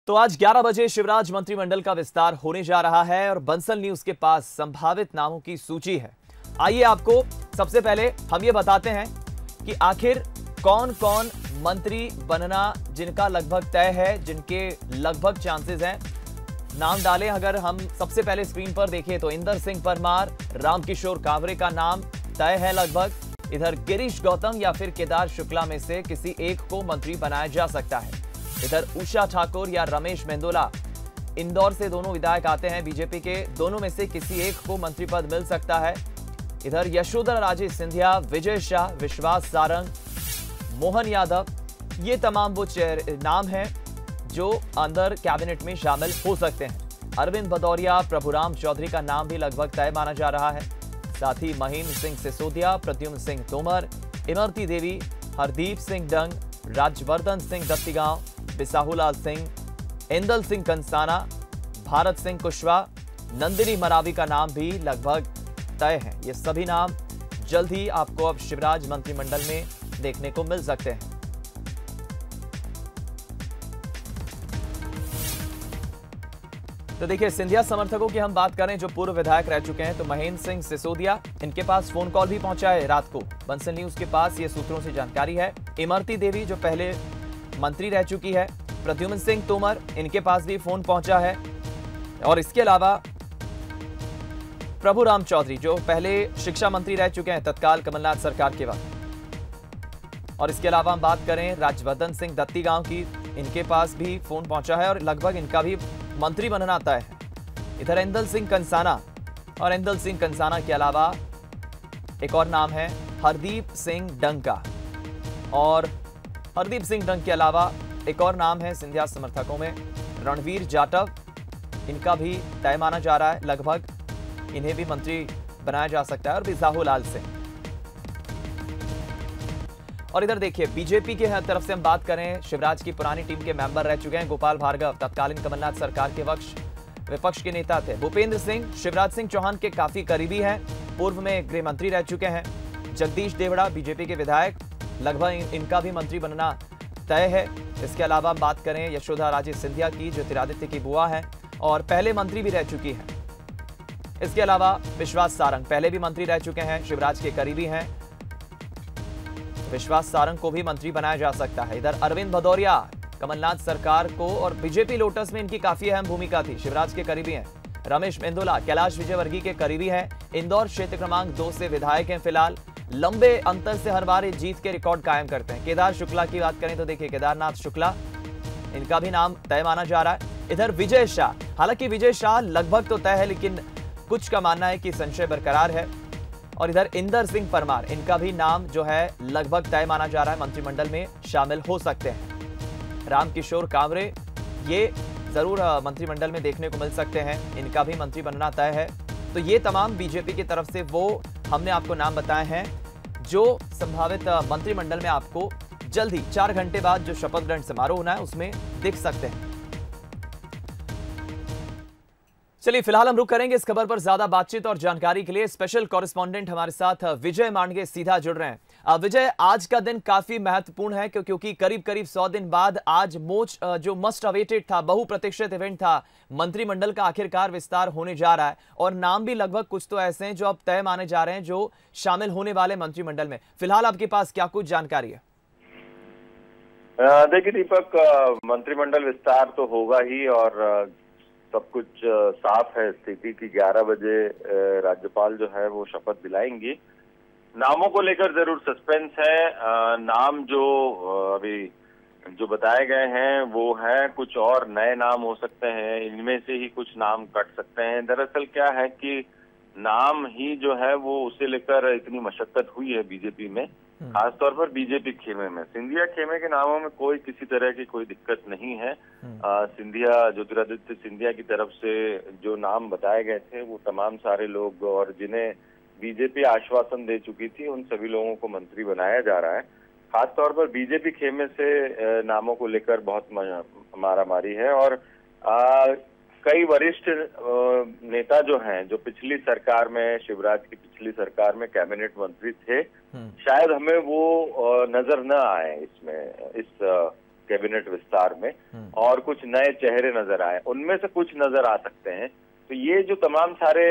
तो आज 11 बजे शिवराज मंत्रिमंडल का विस्तार होने जा रहा है और बंसल न्यूज के पास संभावित नामों की सूची है। आइए आपको सबसे पहले हम ये बताते हैं कि आखिर कौन कौन मंत्री बनना जिनका लगभग तय है, जिनके लगभग चांसेस हैं। नाम डालें अगर हम सबसे पहले स्क्रीन पर देखें तो इंदर सिंह परमार, रामकिशोर कांवरे का नाम तय है लगभग। इधर गिरीश गौतम या फिर केदार शुक्ला में से किसी एक को मंत्री बनाया जा सकता है। इधर उषा ठाकुर या रमेश मेंदोला, इंदौर से दोनों विधायक आते हैं बीजेपी के, दोनों में से किसी एक को मंत्री पद मिल सकता है। इधर यशोधरा राजे सिंधिया, विजय शाह, विश्वास सारंग, मोहन यादव, ये तमाम वो नाम हैं जो अंदर कैबिनेट में शामिल हो सकते हैं। अरविंद भदौरिया, प्रभुराम चौधरी का नाम भी लगभग तय माना जा रहा है। साथ ही महेंद्र सिंह सिसोदिया, प्रद्युम्न सिंह तोमर, इमरती देवी, हरदीप सिंह डंग, राजवर्धन सिंह दत्तीगांव, बिसाहुलाल सिंह, इंदल सिंह कंसाना, भारत सिंह कुशवाहा, नंदिनी मरावी का नाम भी लगभग तय है। ये सभी नाम जल्द ही आपको अब शिवराज मंत्रिमंडल में देखने को मिल सकते हैं। तो देखिए, सिंधिया समर्थकों की हम बात करें जो पूर्व विधायक रह चुके हैं तो महेंद्र सिंह सिसोदिया, इनके पास फोन कॉल भी पहुंचा है रात को। बंसल न्यूज के पास ये सूत्रों से जानकारी है। इमरती देवी जो पहले मंत्री रह चुकी है, प्रद्युम्न सिंह तोमर, इनके पास भी फोन पहुंचा है। और इसके अलावा प्रभुराम चौधरी जो पहले शिक्षा मंत्री रह चुके हैं तत्काल कमलनाथ सरकार के वक्त। और इसके अलावा हम बात करें राजवर्धन सिंह दत्तीगांव की, इनके पास भी फोन पहुंचा है और लगभग इनका भी मंत्री बनना तय है। इधर इंदल सिंह कंसाना, और इंदल सिंह कंसाना के अलावा एक और नाम है हरदीप सिंह डंग का, और हरदीप सिंह डंग के अलावा एक और नाम है सिंधिया समर्थकों में रणवीर जाटव, इनका भी तय माना जा रहा है लगभग, इन्हें भी मंत्री बनाया जा सकता है। और बिसाहुलाल सिंह। और इधर देखिए, बीजेपी के तरफ से हम बात करें, शिवराज की पुरानी टीम के मेंबर रह चुके हैं गोपाल भार्गव, तत्कालीन कमलनाथ सरकार के वक्त विपक्ष के नेता थे। भूपेंद्र सिंह शिवराज सिंह चौहान के काफी करीबी हैं, पूर्व में गृह मंत्री रह चुके हैं। जगदीश देवड़ा बीजेपी के विधायक, लगभग इनका भी मंत्री बनना तय है। इसके अलावा हम बात करें यशोधरा राजे सिंधिया की जो ज्योतिरादित्य की बुआ है और पहले मंत्री भी रह चुकी है। इसके अलावा विश्वास सारंग पहले भी मंत्री रह चुके हैं, शिवराज के करीबी हैं, विश्वास सारंग को भी मंत्री बनाया जा सकता है। इधर अरविंद भदौरिया, कमलनाथ सरकार को और बीजेपी लोटस में इनकी काफी अहम भूमिका थी, शिवराज के करीबी हैं। रमेश मेंदोला कैलाश विजयवर्गीय के करीबी हैं, इंदौर क्षेत्र क्रमांक 2 से विधायक हैं फिलहाल, लंबे अंतर से हर बार जीत के रिकॉर्ड कायम करते हैं। केदार शुक्ला की बात करें तो देखिए, केदारनाथ शुक्ला, इनका भी नाम तय माना जा रहा है। इधर विजय शाह, हालांकि विजय शाह लगभग तो तय है लेकिन कुछ का मानना है कि संशय बरकरार है। और इधर इंदर सिंह परमार, इनका भी नाम जो है लगभग तय माना जा रहा है, मंत्रिमंडल में शामिल हो सकते हैं। रामकिशोर कांवरे, ये जरूर मंत्रिमंडल में देखने को मिल सकते हैं, इनका भी मंत्री बनना तय है। तो ये तमाम बीजेपी की तरफ से वो हमने आपको नाम बताए हैं जो संभावित मंत्रिमंडल में आपको जल्द ही 4 घंटे बाद जो शपथ ग्रहण समारोह होना है उसमें दिख सकते हैं। चलिए फिलहाल हम रुक करेंगे इस खबर पर। ज्यादा बातचीत और जानकारी के लिए स्पेशल कॉरेस्पॉन्डेंट हमारे साथ विजय मांडगे सीधा जुड़ रहे हैं। विजय, आज का दिन काफी महत्वपूर्ण है क्योंकि करीब करीब 100 दिन बाद आज जो मस्ट अवेटेड था, बहुप्रतीक्षित इवेंट था, मंत्रिमंडल का आखिरकार विस्तार होने जा रहा है और नाम भी लगभग कुछ तो ऐसे हैं जो अब तय माने जा रहे हैं जो शामिल होने वाले मंत्रिमंडल में। फिलहाल आपके पास क्या कुछ जानकारी है? देखिए दीपक, मंत्रिमंडल विस्तार तो होगा ही और सब कुछ साफ है स्थिति की। 11 बजे राज्यपाल जो है वो शपथ दिलाएंगी। नामों को लेकर जरूर सस्पेंस है। नाम जो अभी जो बताए गए हैं वो है, कुछ और नए नाम हो सकते हैं, इनमें से ही कुछ नाम कट सकते हैं। दरअसल क्या है कि नाम ही जो है वो उसे लेकर इतनी मशक्कत हुई है बीजेपी में, खासतौर पर बीजेपी खेमे में। सिंधिया खेमे के नामों में कोई किसी तरह की कोई दिक्कत नहीं है। सिंधिया, ज्योतिरादित्य सिंधिया की तरफ से जो नाम बताए गए थे वो तमाम सारे लोग और जिन्हें बीजेपी आश्वासन दे चुकी थी उन सभी लोगों को मंत्री बनाया जा रहा है। खासतौर पर बीजेपी खेमे से नामों को लेकर बहुत मारामारी है और कई वरिष्ठ नेता जो हैं, जो पिछली सरकार में, शिवराज की पिछली सरकार में कैबिनेट मंत्री थे, शायद हमें वो नजर न आए इसमें, इस कैबिनेट विस्तार में और कुछ नए चेहरे नजर आए, उनमें से कुछ नजर आ सकते हैं। तो ये जो तमाम सारे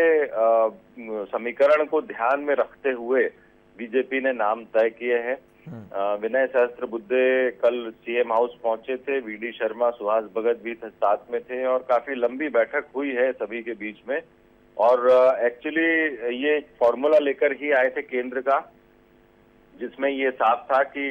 समीकरण को ध्यान में रखते हुए बीजेपी ने नाम तय किए हैं। विनय सहस्त्रबुद्धे कल सीएम हाउस पहुंचे थे, वीडी शर्मा, सुहास भगत भी साथ में थे और काफी लंबी बैठक हुई है सभी के बीच में। और एक्चुअली ये फॉर्मूला लेकर ही आए थे केंद्र का, जिसमें ये साफ था कि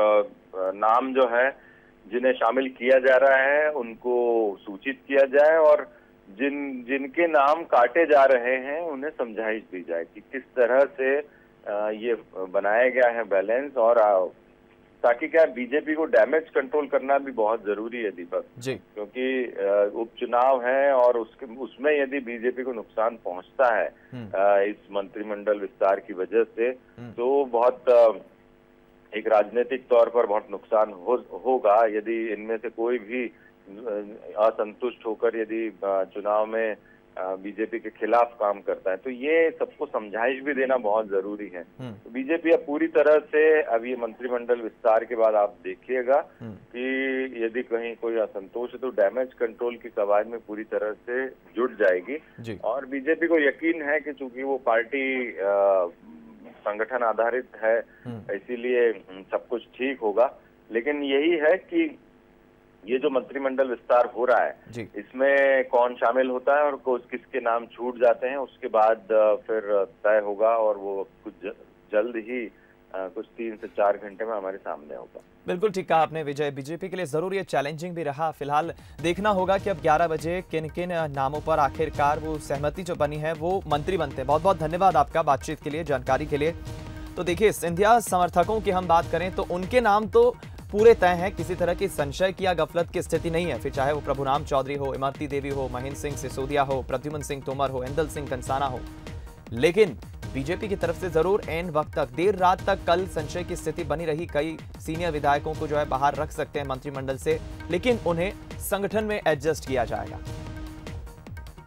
नाम जो है जिन्हें शामिल किया जा रहा है उनको सूचित किया जाए और जिनके नाम काटे जा रहे हैं उन्हें समझाइश दी जाए कि किस तरह से ये बनाया गया है बैलेंस, और ताकि क्या बीजेपी को डैमेज कंट्रोल करना भी बहुत जरूरी है दीपक जी, क्योंकि उपचुनाव है और उसमें यदि बीजेपी को नुकसान पहुंचता है इस मंत्रिमंडल विस्तार की वजह से, तो बहुत एक राजनीतिक तौर पर बहुत नुकसान होगा यदि इनमें से कोई भी असंतुष्ट होकर यदि चुनाव में बीजेपी के खिलाफ काम करता है। तो ये सबको समझाइश भी देना बहुत जरूरी है। तो बीजेपी अब पूरी तरह से, अब ये मंत्रिमंडल विस्तार के बाद आप देखिएगा कि यदि कहीं कोई असंतोष है तो डैमेज कंट्रोल की कवायद में पूरी तरह से जुट जाएगी। और बीजेपी को यकीन है कि चूंकि वो पार्टी संगठन आधारित है, इसीलिए सब कुछ ठीक होगा। लेकिन यही है कि ये जो मंत्रिमंडल विस्तार हो रहा है इसमें कौन शामिल होता है और किसके नाम छूट जाते हैं, उसके बाद फिर तय होगा और वो कुछ जल्द ही कुछ 3 से 4 घंटे में हमारे सामने होगा। बिल्कुल ठीक कहा आपने विजय। बीजेपी के लिए जरूर ये चैलेंजिंग भी रहा। फिलहाल देखना होगा कि अब 11 बजे किन किन नामों पर आखिरकार वो सहमति जो बनी है वो मंत्री बनते हैं। बहुत बहुत धन्यवाद आपका बातचीत के लिए, जानकारी के लिए। तो देखिए, सिंधिया समर्थकों की हम बात करें तो उनके नाम तो पूरे तय हैं, किसी तरह की संशय की या गफलत की स्थिति नहीं है। फिर चाहे वो प्रभुराम चौधरी हो, इमरती देवी हो, महेंद्र सिंह सिसोदिया हो, प्रद्युम्न सिंह तोमर हो, इंदल सिंह कंसाना हो। लेकिन बीजेपी की तरफ से जरूर एन वक्त तक, देर रात तक कल संशय की स्थिति बनी रही। कई सीनियर विधायकों को जो है बाहर रख सकते हैं मंत्रिमंडल से, लेकिन उन्हें संगठन में एडजस्ट किया जाएगा।